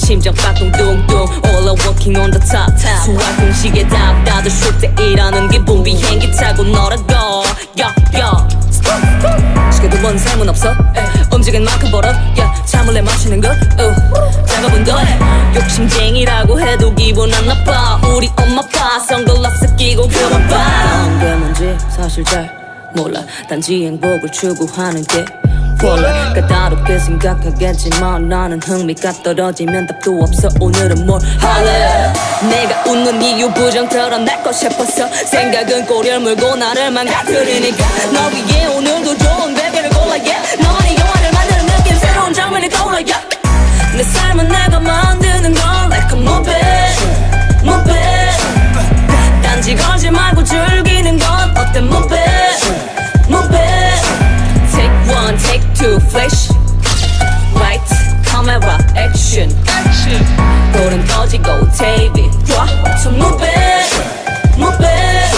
심장 박동 둥둥 All I'm walking on the top 수학 공식에 답 다들 쉴 때 일하는 기분 비행기 타고 날아가 시계도 뭔 삶은 없어 움직인 만큼 벌어 잠을 내 마시는 것 작업은 더 욕심쟁이라고 해도 기분 안 나빠 우리 엄마 아빠 선글라스 끼고 그만 봐 어떤 게 뭔지 사실 잘 몰라 단지 행복을 추구하는 게 원래 까다롭게 생각하겠지만 나는 흥미가 떨어지면 답도 없어 오늘은 뭘 할래 내가 웃는 이유 부정 털어내고 싶었어 생각은 꼬리를 물고 나를 망가뜨리니까 너 위해 오늘도 좋은 베개를 골라 너만의 영화를 만드는 느낌 새로운 장면이 떠올라 내 삶은 내가 만드는 건 like a movie 단지 걸지 말고 즐기는 건 어때 movie Take one, take two, flash Right, camera, action 돌은 꺼지고 TV 와, so move it, move it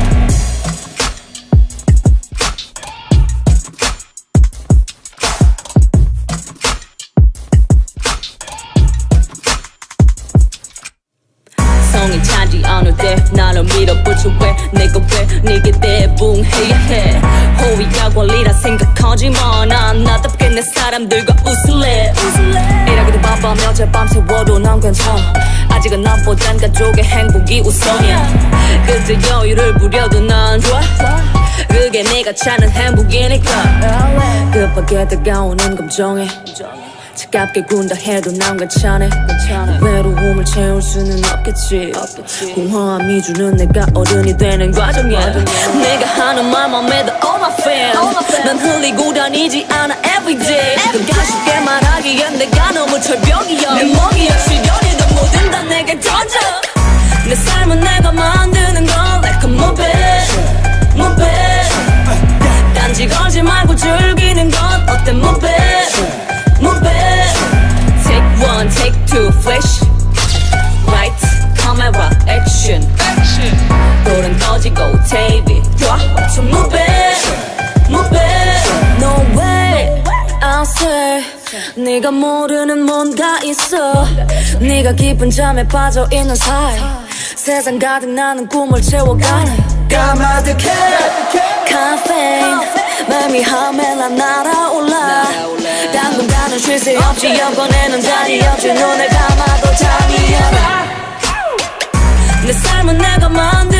성이 차지 않을 때 나를 밀어붙여 왜 내가 왜 네게 대붕해야 해 호의가 권리라 생각하지만 난 나답게 내 사람들과 웃을래 일하기도 바빠며 제밤 세워도 난 괜찮아 아직은 나보단 가족의 행복이 우선이야 그저 여유를 부려도 난 좋아 그게 내가 찾는 행복이니까 급하게 다가오는 감정에 차갑게 군다 해도 난 괜찮아 외로움을 채울 수는 없겠지 공허함이 주는 내가 어른이 되는 과정이야 내가 하는 말만 믿어 all my fans 난 흘리고 다니지 않아 everyday 그러니까 쉽게 말하기엔 내가 너무 철벽이야 내 멍이야 시련이든 뭐든 다 내게 던져 내 삶은 내가 만드는 건 like a movie 단지 걸지 말고 즐기는 건 어때 movie Take one, take two, flash Right, camera, action 돌은 꺼지고 TV 와, so move it, move it No way, I'll say 네가 모르는 뭔가 있어 네가 깊은 잠에 빠져있는 사이 세상 가득 나는 꿈을 채워가는 까마득해 카페인 매미함에 난 날아올라 당분간은 쉴 새 없이 여권에는 자리 없이 눈을 감아도 잠이 안 와 내 삶은 내가 만든